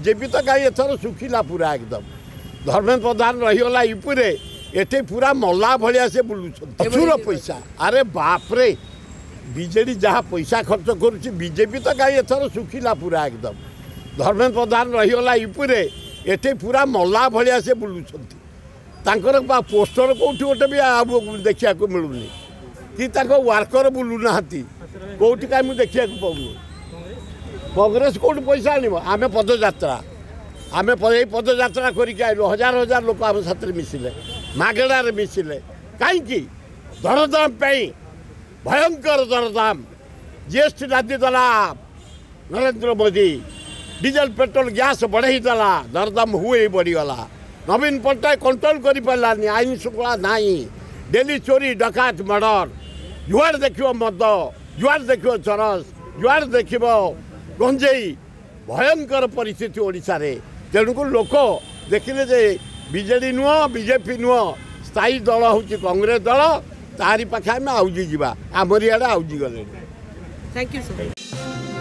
JP तो कहीं एथर सुखिला पूरा एकदम धर्मेन्द्र प्रधान रहीगला यूपी एटे पूरा मल्ला भाया से बुलून प्रचुर पैसा अरे बापरे बीजेडी जहाँ पैसा खर्च करुच्ची बीजेपी तो कहीं एथर सुखिला पूरा एकदम धर्मेन्द्र प्रधान रहीगला यूपी एटे पूरा मल्ला भाया से बुलून पोस्टर कौटी गोटे भी देखा मिलूनी कि वार्कर बुलूना कौटी का देखा पाऊनी कांग्रेस कौट पैसा आम पदयात्रा आम पदयात्रा करके हजार हजार लोक आम साथ मिसिले मागणार मिसिले कहीं दरदाम भयंकर दरदाम जीएसटी लादी देला Narendra Modi diesel petrol gas बढ़ई देला दरदाम हुए बढ़ीगला नवीन पट्टनायक कंट्रोल कर पारानी आईन श्रृंखला ना डेली चोरी डकात मर्डर जुआड़ देख मद जुआड़ देख चरस जुआड़ देख गंजेई भयंकर परिस्थिति ओडिशा रे तेणुक लोक देखिले जे बीजेडी नुह बीजेपी नुह स्थायी दल हूँ कांग्रेस दल तारी पाखे आम आउजी जा आमरी आड़े आउजी गले। Thank you sir.